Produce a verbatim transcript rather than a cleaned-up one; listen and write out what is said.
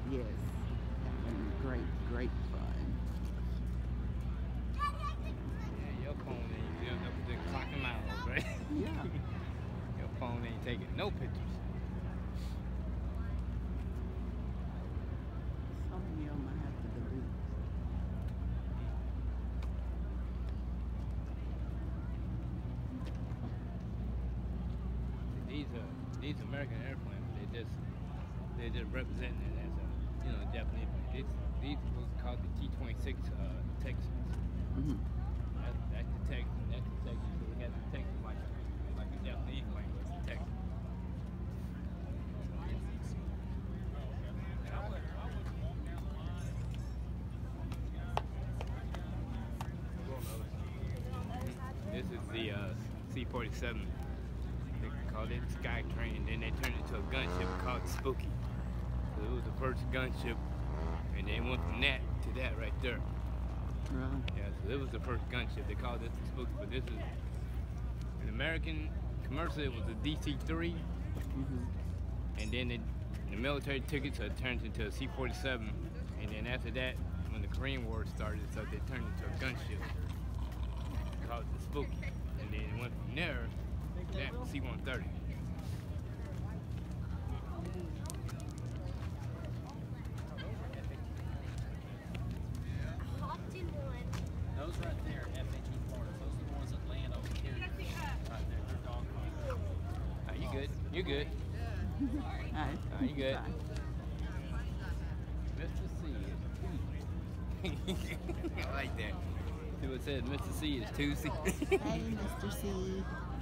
Yes, having great, great fun. Yeah, your phone ain't doing up to clocking miles, right? Yeah. Your phone ain't taking no pictures. Some of them I have to delete. These are these American airplanes. They just they just representing it as a you know Japanese. These these was called the T twenty-six uh, Texans. Mm-hmm. That's, that's the Texan. That's the Texan. So we got the Texan like like a Japanese plane was the Texan. This is the uh, C forty-seven. They called it Sky Train, then they turned it into a gunship called Spooky. So it was the first gunship, and they went from that to that right there. Really? Yeah, so it was the first gunship. They called this the Spooky, but this is an American commercial. It was a D C three, Mm-hmm. and then it, the military took it, so it turned into a C forty-seven, and then after that, when the Korean War started, so they turned it into a gunship called the Spooky, and then it went from there to that C one thirty. Those right there, F eighteen Florida, those are the ones that land over here. Right there, they're dog cars. Oh, you good? You good? Hi. Oh, you good? Bye. Mister C is two. I like that. See what it said? Mister C is two C. Hey, Mister C.